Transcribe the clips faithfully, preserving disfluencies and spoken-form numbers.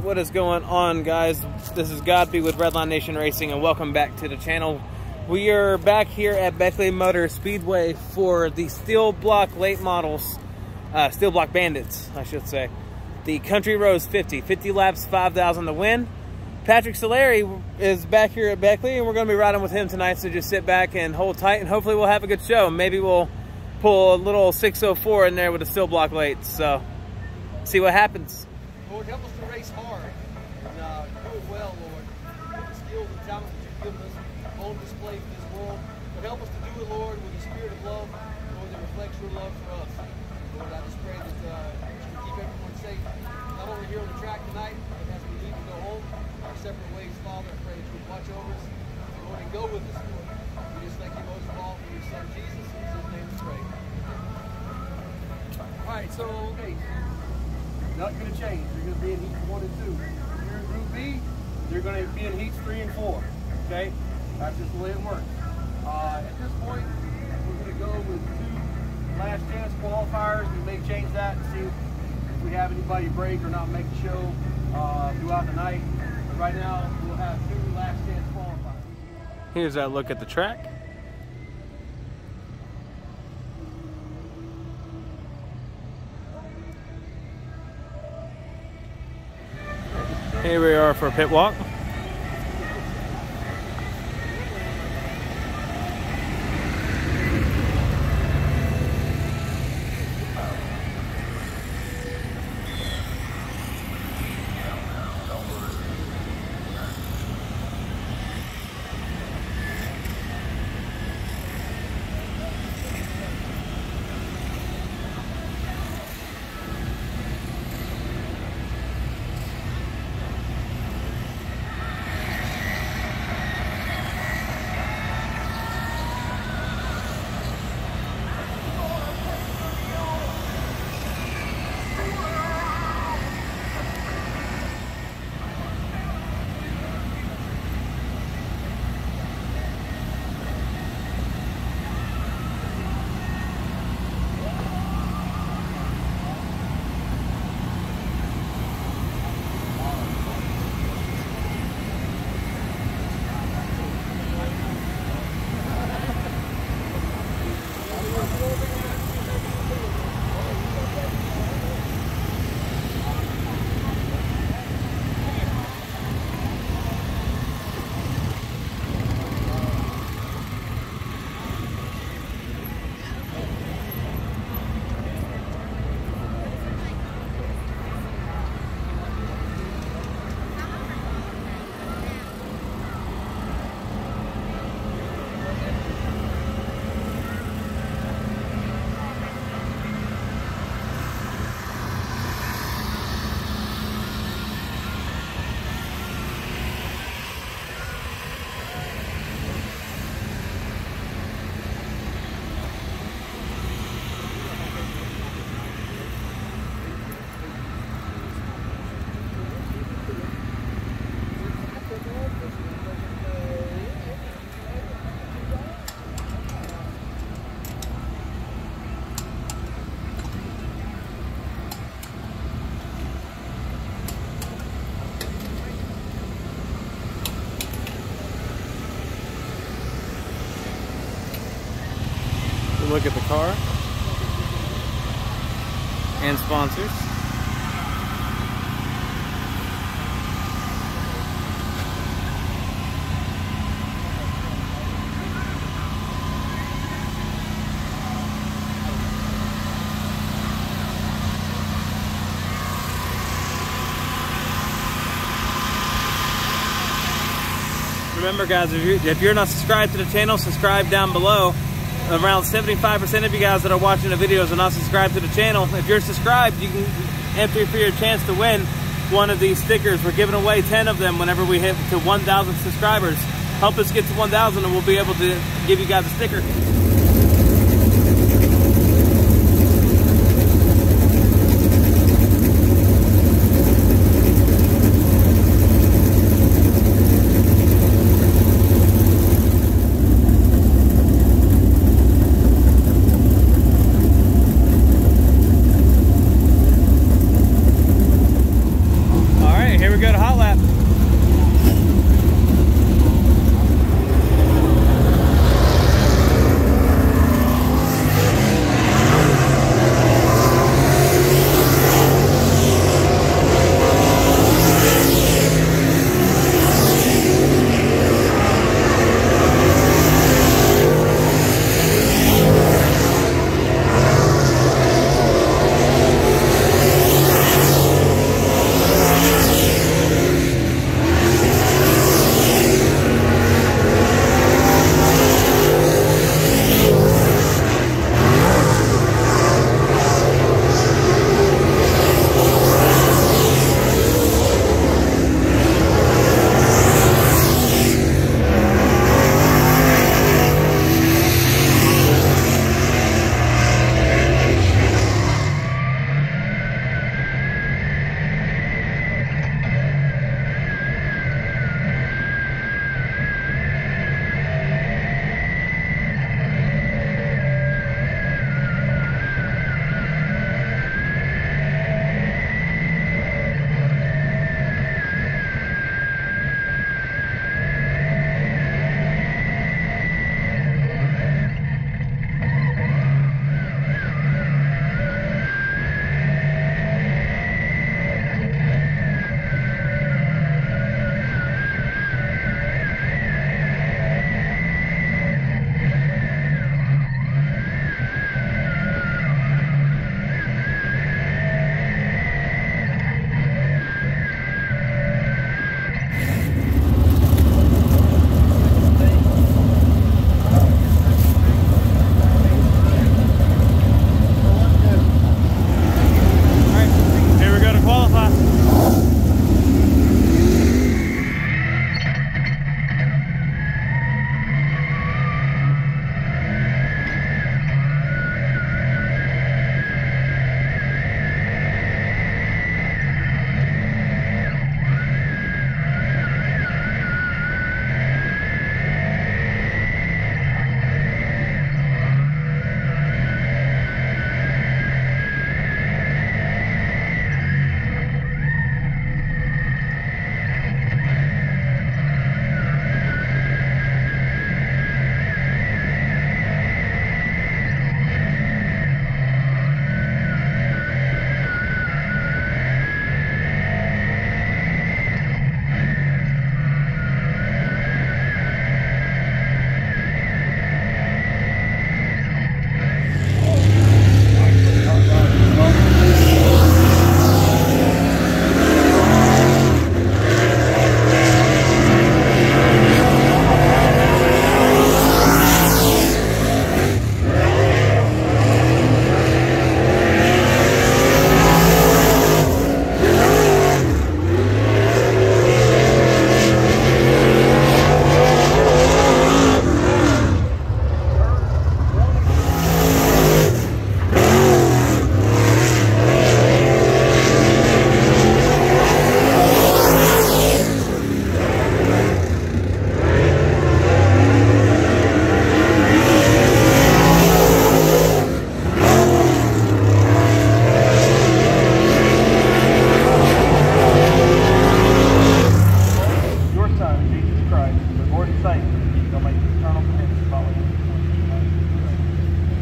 What is going on, guys? This is Godby with Redline Nation Racing, and welcome back to the channel. We are back here at Beckley Motor Speedway for the Steel Block late models, uh, Steel Block Bandits, I should say. The Country Rose fifty, fifty laps, five thousand to win. Patrick Solari is back here at Beckley, and we're going to be riding with him tonight, so just sit back and hold tight, and hopefully we'll have a good show. Maybe we'll pull a little six oh four in there with a Steel Block late, so see what happens. Lord, help us to race hard and uh, do it well, Lord. With the skills and talent that you've given us on display for this world. But help us to do it, Lord, with a spirit of love, Lord, that reflects your love for us. Lord, I just pray that uh, you keep everyone safe, not only here on the track tonight, but as we leave and go home, our separate ways, Father. I pray that you would watch over us, Lord, and go with us, Lord. We just thank you most of all for your son, Jesus. In his name we pray. All right, so, okay. Not going to change. They're going to be in heats one and two. If you're in Group B, they're going to be in heats three and four. Okay? That's just the way it works. Uh, at this point, we're going to go with two last chance qualifiers. We may change that and see if we have anybody break or not make the show uh, throughout the night. But right now, we'll have two last chance qualifiers. Here's that look at the track. Here we are for pit walk. Look at the car and sponsors. Remember, guys, if you're, if you're not subscribed to the channel, subscribe down below. Around seventy-five percent of you guys that are watching the videos are not subscribed to the channel. If you're subscribed, you can enter for your chance to win one of these stickers. We're giving away ten of them whenever we hit to one thousand subscribers. Help us get to one thousand and we'll be able to give you guys a sticker. Here we go.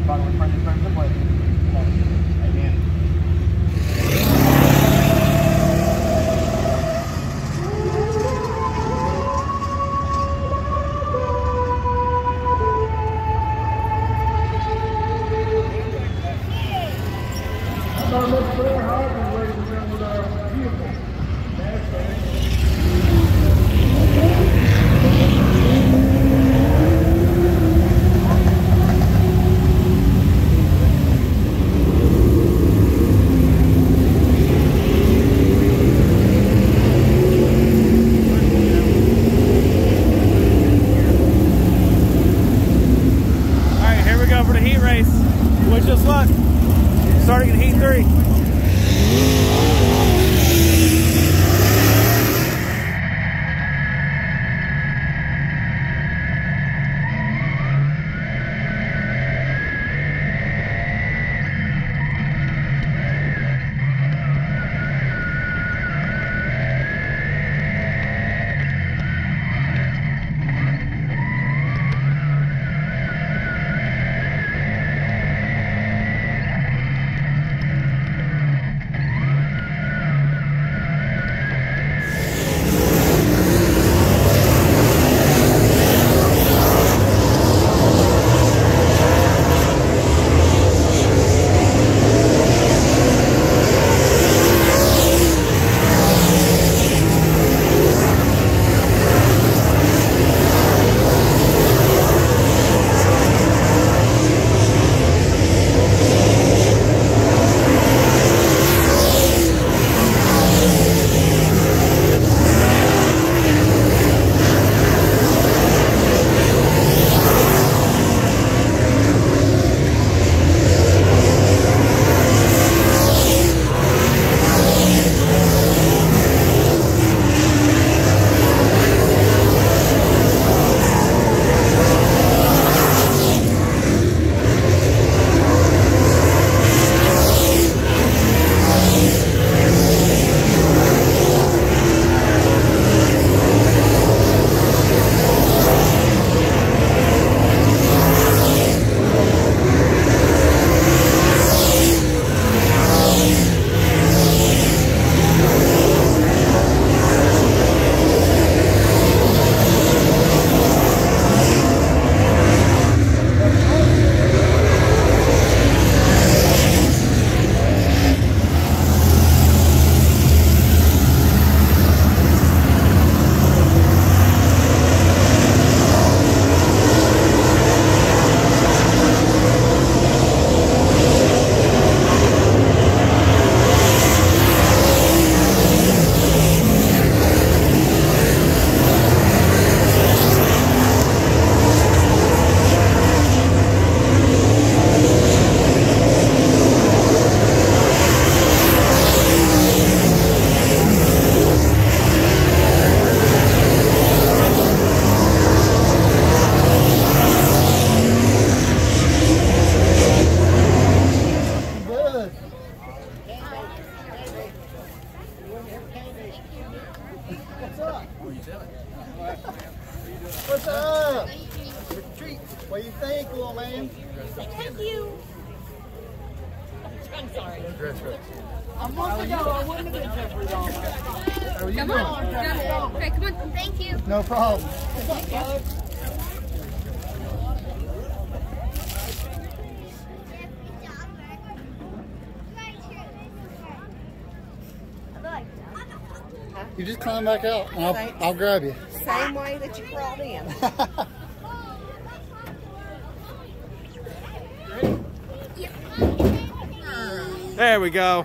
Father, we pray this prayer for the blessing. Amen. Our next prayer harvest, ladies and gentlemen, with our beautiful NASCAR. All right, here we go for the heat race. Wish us luck. Starting in heat three. What's up? Treat. What do you think, little man? Thank you. I'm sorry. A month ago, I wouldn't have been Jeffrey Dahmer. How are you Come doing? on. Okay, come on. Thank you. No problem. What's up, bud? You just climb back out, and I'll, I'll grab you. Same way that you crawled in. There we go.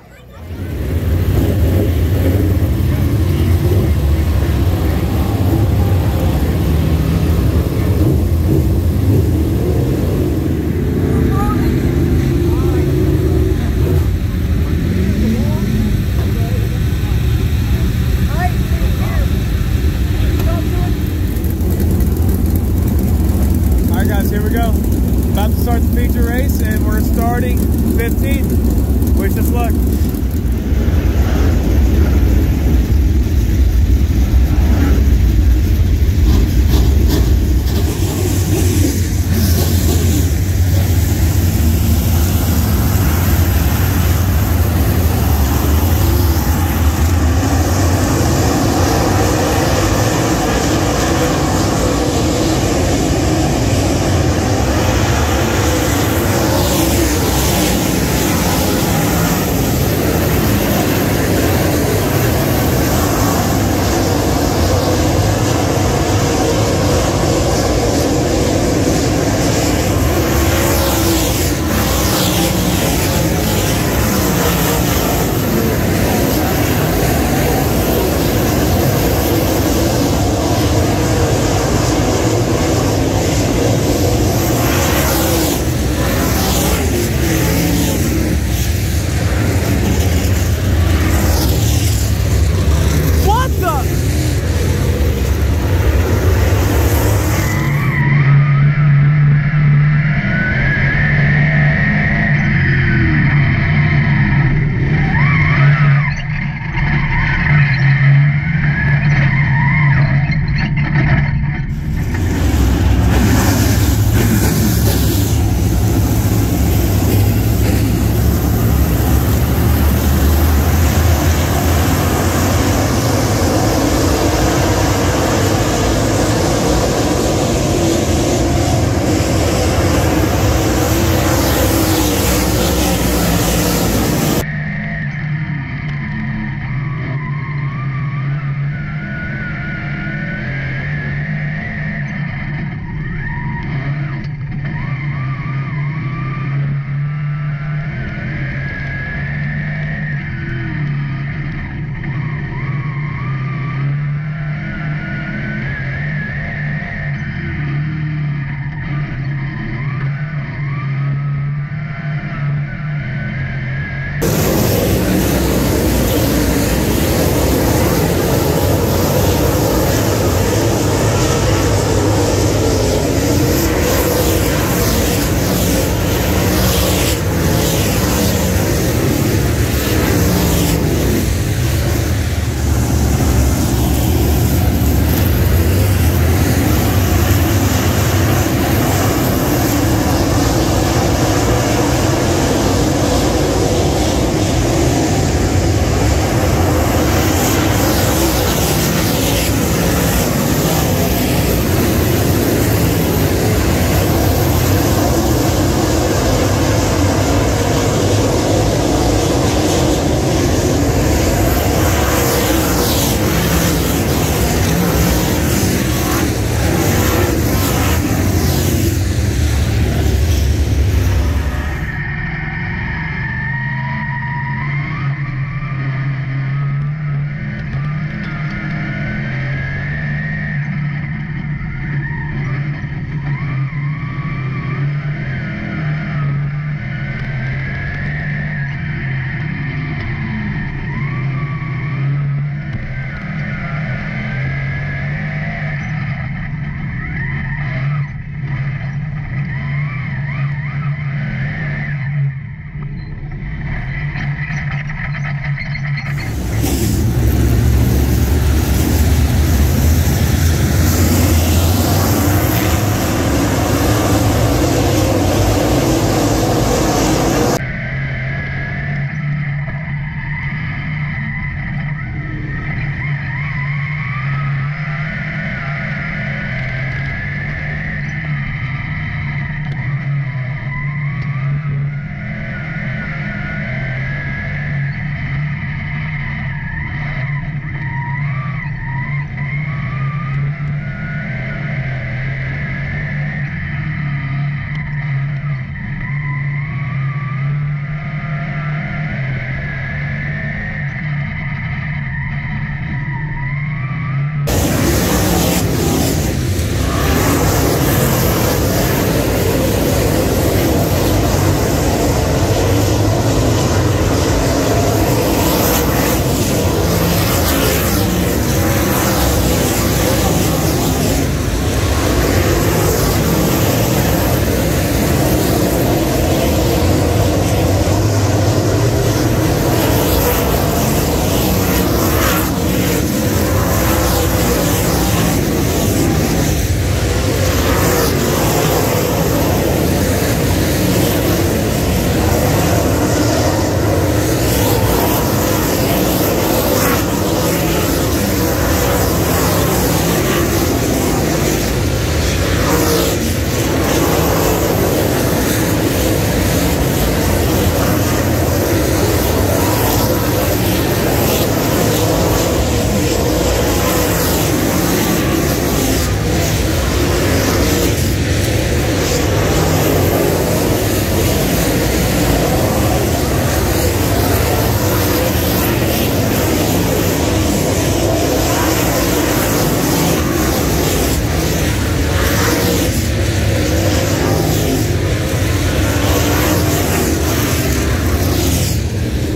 Alright guys, here we go. About to start the feature race and we're starting fifteenth. Wish us luck.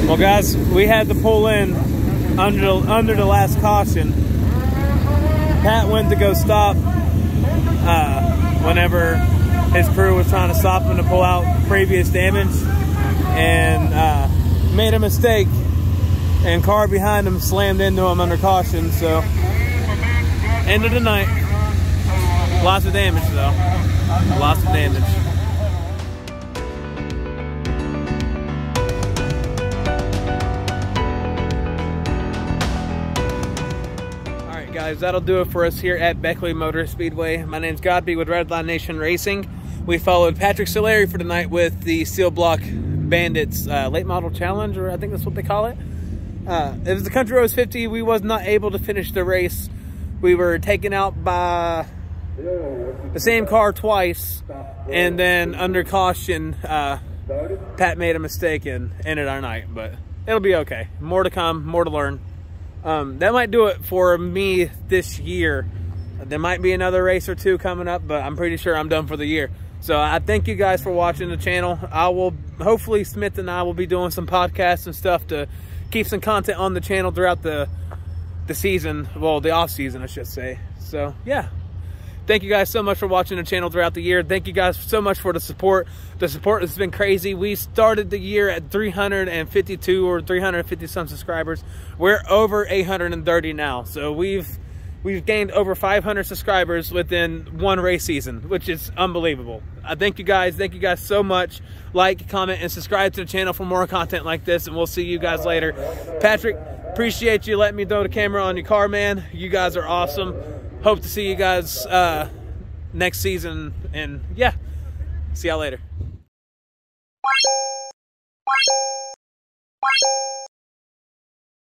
Well, guys, we had to pull in under the, under the last caution. Pat went to go stop uh, whenever his crew was trying to stop him to pull out previous damage, and uh, made a mistake, and car behind him slammed into him under caution. So end of the night. Lots of damage though. Lots of damage. Alright guys, that'll do it for us here at Beckley Motor Speedway. My name's Godby with Redline Nation Racing. We followed Patrick Solari for tonight with the Steel Block Bandits uh, late model challenge, or I think that's what they call it. Uh, it was the Country Roads fifty. We was not able to finish the race. We were taken out by the same car twice, and then under caution, uh, Pat made a mistake and ended our night, but it'll be okay. More to come, more to learn. Um, that might do it for me this year. There might be another race or two coming up, but I'm pretty sure I'm done for the year. So I thank you guys for watching the channel. I will, hopefully Smith and I will be doing some podcasts and stuff to keep some content on the channel throughout the the season, well, the off season, I should say. So yeah, thank you guys so much for watching the channel throughout the year. Thank you guys so much for the support. The support has been crazy. We started the year at three hundred fifty-two or three hundred fifty some subscribers. We're over eight hundred thirty now. So we've we've gained over five hundred subscribers within one race season, which is unbelievable. I thank you guys. Thank you guys so much. Like, comment, and subscribe to the channel for more content like this, and we'll see you guys later. Patrick, appreciate you letting me throw the camera on your car, man. You guys are awesome. Hope to see you guys uh, next season, and yeah, see y'all later.